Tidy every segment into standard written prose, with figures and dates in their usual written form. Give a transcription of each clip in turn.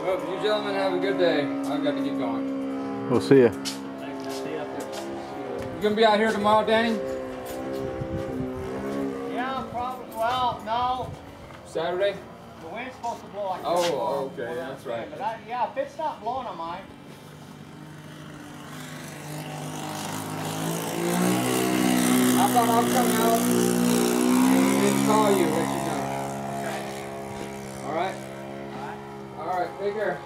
Well, you gentlemen have a good day. I've got to get going. We'll see you. Thanks. I'll see you up there. You gonna be out here tomorrow, Danny? Yeah, probably. Well, no. Saturday? The wind's supposed to blow like that. Oh, okay, that's right. But yeah, if it's not blowing, I might. I thought I'll come out and call you, let you know. Okay. All right? All right. All right, take care.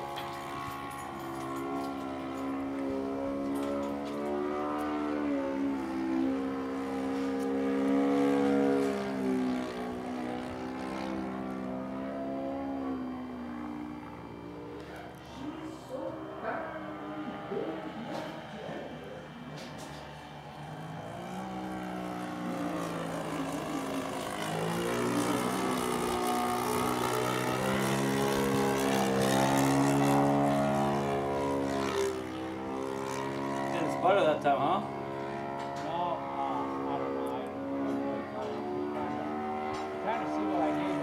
Butter that time, huh? No, I don't know. I'm trying to see what I need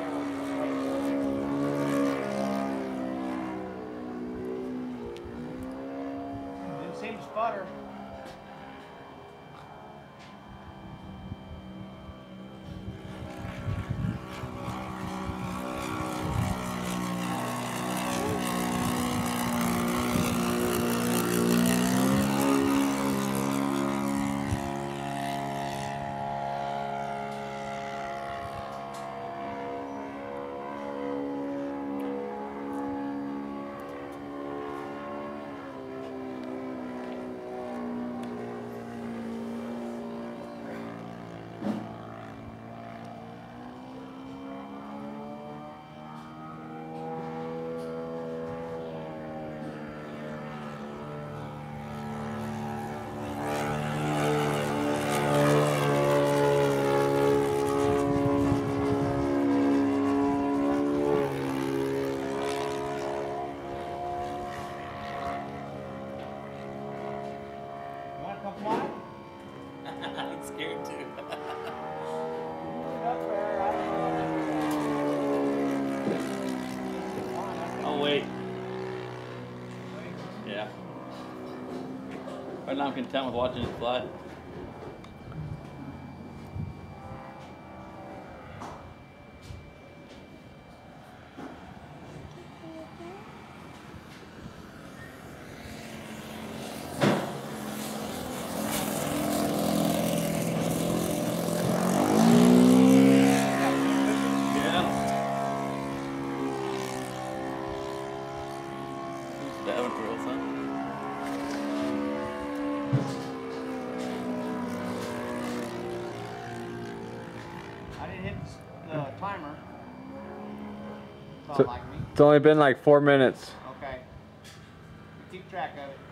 here. Didn't seem to sputter. I'm scared too. Oh wait. Yeah. Right now I'm content with watching it fly. That one real fun. I didn't hit the timer. So, Like me. it's only been like 4 minutes. Okay. Keep track of it.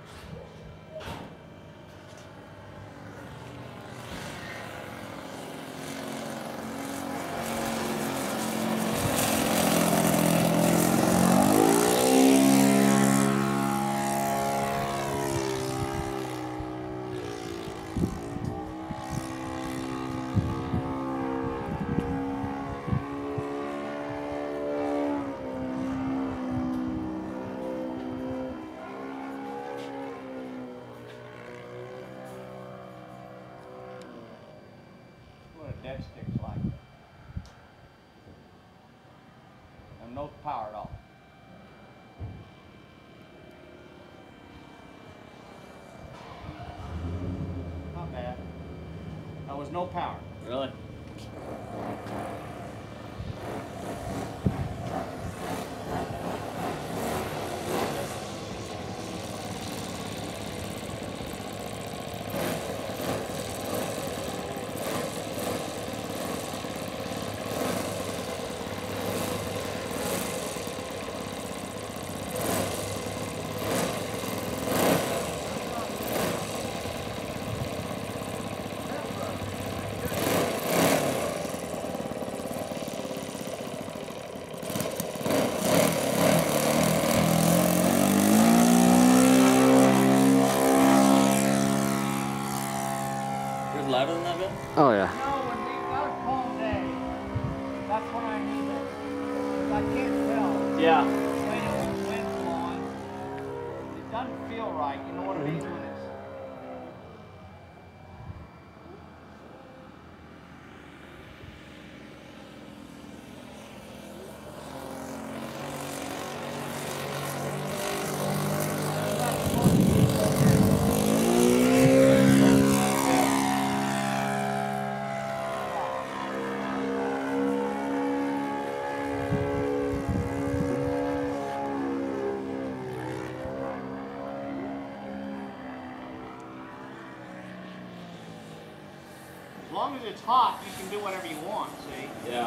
Dead sticks like. And no power at all. Not bad. There was no power. Really? Louder than that bit? Oh yeah. No, when we got a calm day, that's when I need it. 'Cause I can't tell. Yeah. When it was wind blowing. doesn't feel right. You know what I mean? When it's as long as it's hot, you can do whatever you want, see? Yeah.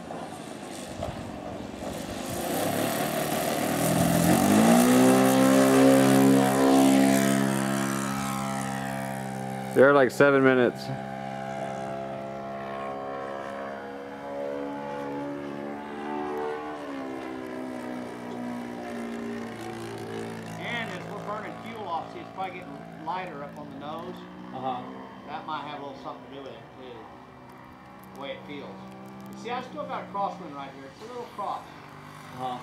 They're like 7 minutes. And if we're burning fuel off, see, it's probably getting lighter up on the nose. Uh-huh. That might have a little something to do with it, too. The way it feels. You see, I still got a crosswind right here. It's a little cross. Uh-huh.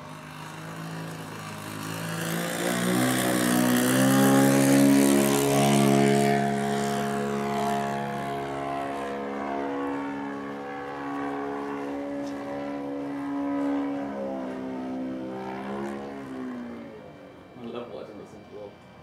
I love watching this in flow.